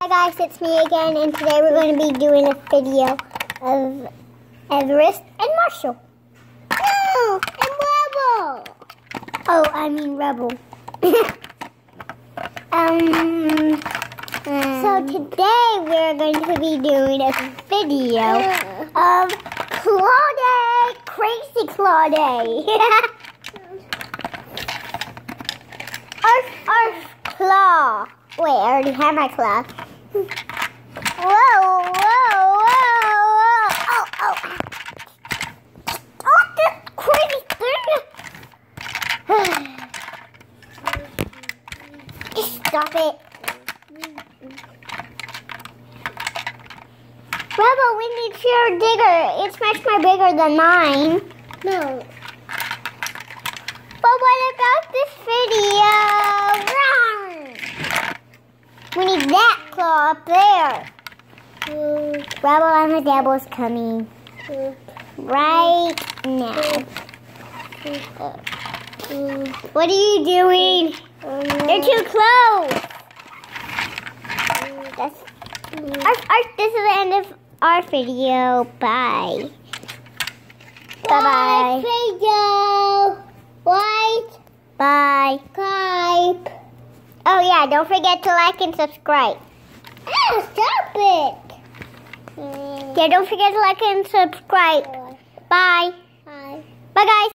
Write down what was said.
Hi guys, it's me again, and today we're going to be doing a video of Everest and Marshall. No, and Rubble. Oh, I mean Rubble. So today we're going to be doing a video of Claude, Crazy Claude. Arf, claw. Wait, I already have my claw. Whoa. Oh. Oh, this crazy thing. Just stop it. Rubble, we need your digger. It's much more bigger than mine. No. But what about this video? We need that claw up there. Rubble and the devil's coming. Right now. What are you doing? They're too close. This is the end of our video. Bye. Bye. Video. White. Bye. Type. Oh yeah, don't forget to like and subscribe. Ah, stop it. Yeah, don't forget to like and subscribe. Bye. Bye. Bye guys.